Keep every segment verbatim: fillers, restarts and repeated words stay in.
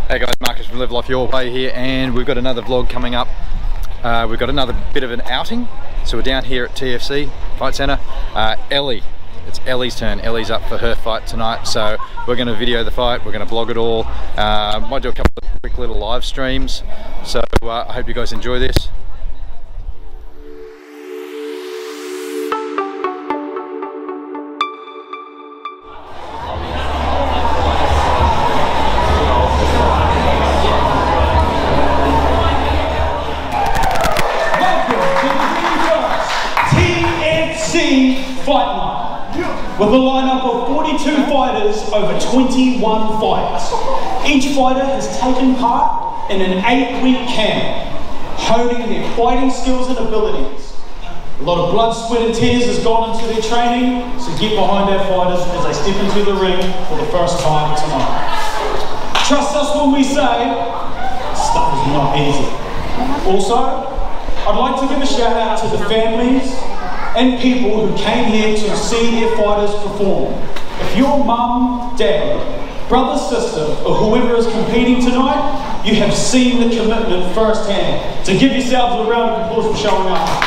Hey guys, Marcus from Live Life Your Way here, and we've got another vlog coming up. Uh, we've got another bit of an outing. So we're down here at T F C Fight Centre. Uh, Ellie, it's Ellie's turn. Ellie's up for her fight tonight, so we're going to video the fight, we're going to vlog it all. Uh, might do a couple of quick little live streams, so uh, I hope you guys enjoy this. Fight Night, with a lineup of forty-two fighters over twenty-one fights. Each fighter has taken part in an eight-week camp, honing their fighting skills and abilities. A lot of blood, sweat and tears has gone into their training, so get behind our fighters as they step into the ring for the first time tonight. Trust us when we say, stuff is not easy. Also, I'd like to give a shout out to the families and people who came here to see their fighters perform. If your mum, dad, brother, sister, or whoever is competing tonight, you have seen the commitment firsthand. So give yourselves a round of applause for showing up.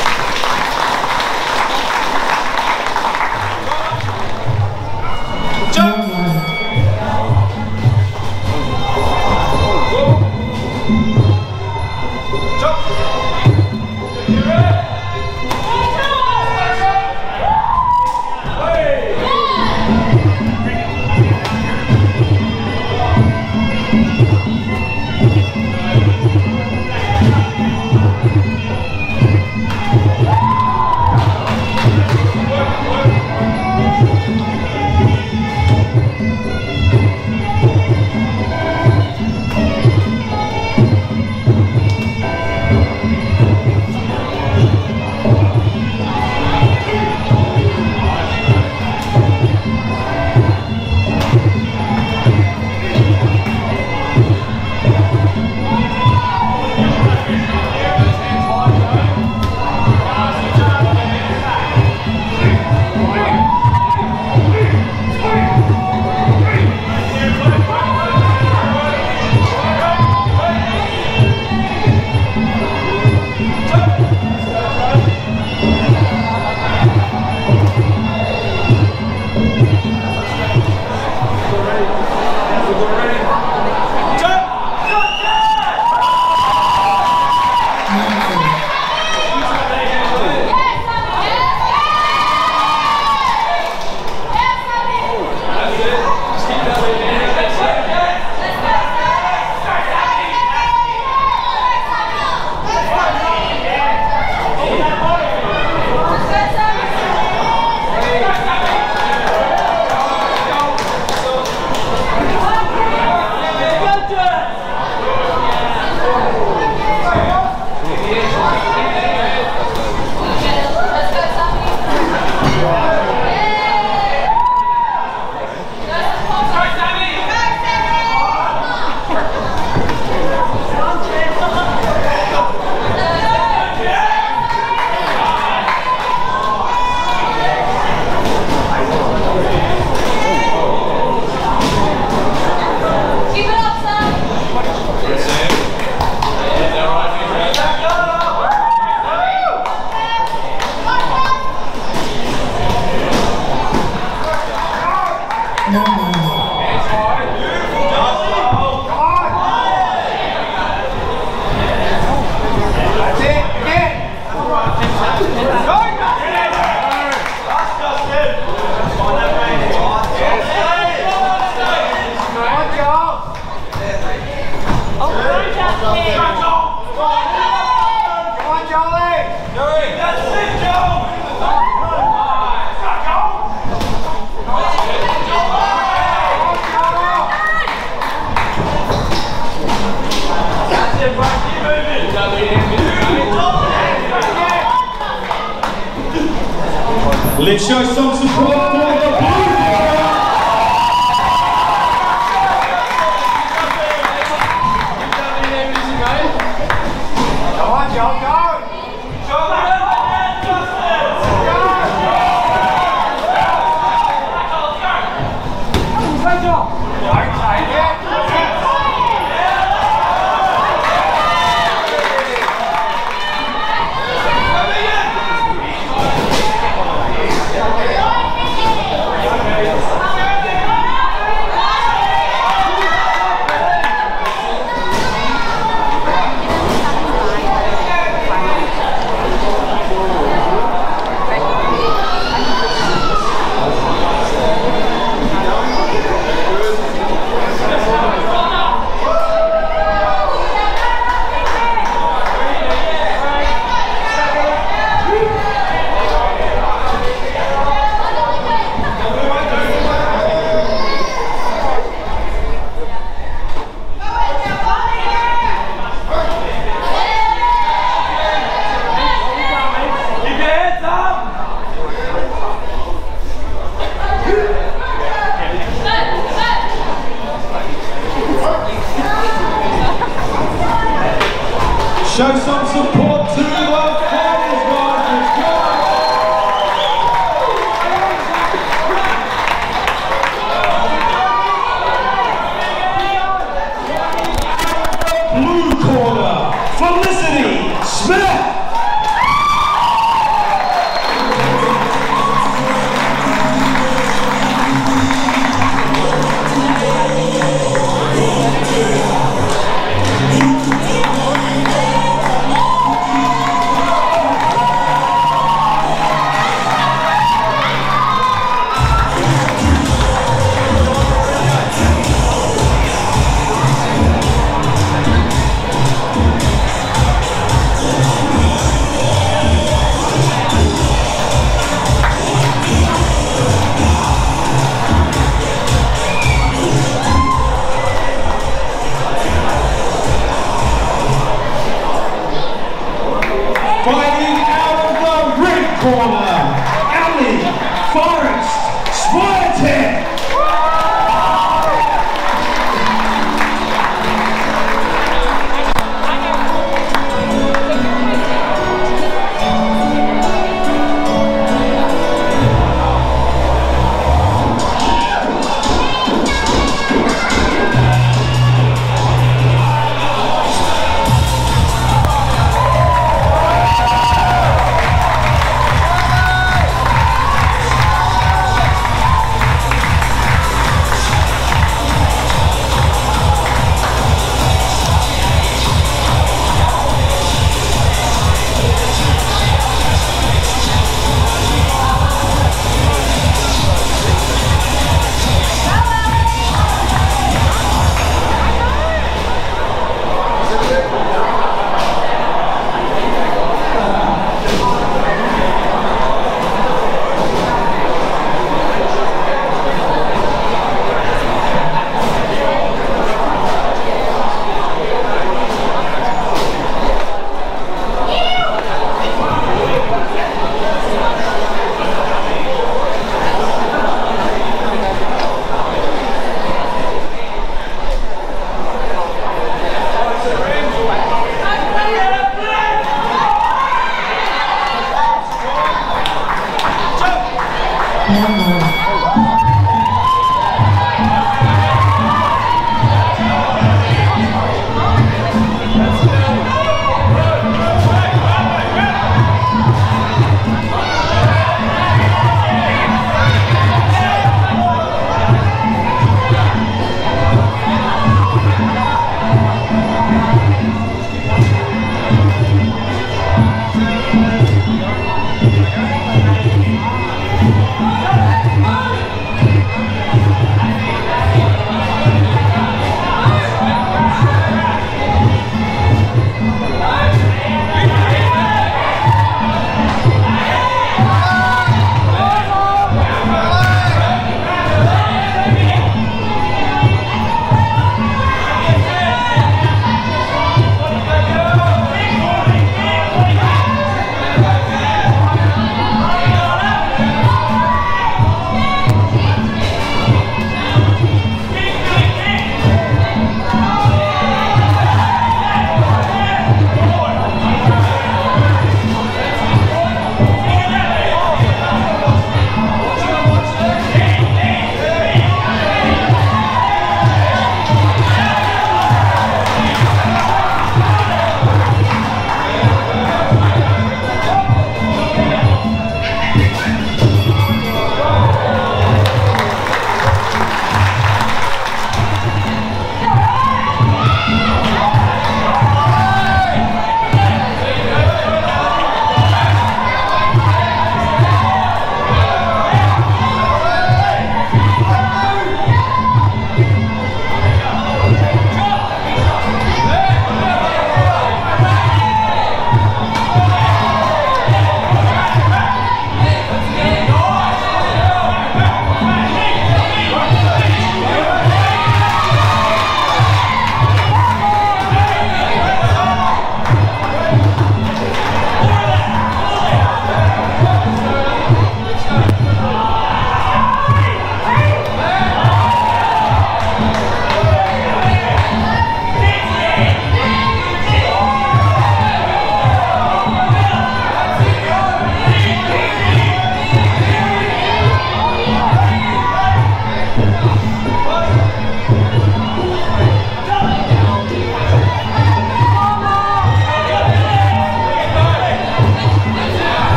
Let's show some support for the blue. Come on, Joe, go! Go! Show some support to our fighters, guys. Let's go. Blue corner, Felicity Smith. Fighting out of the red corner, Ellie Forrest Swiatek.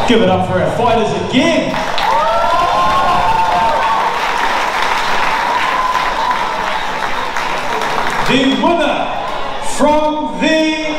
Give it up for our fighters again. The winner from the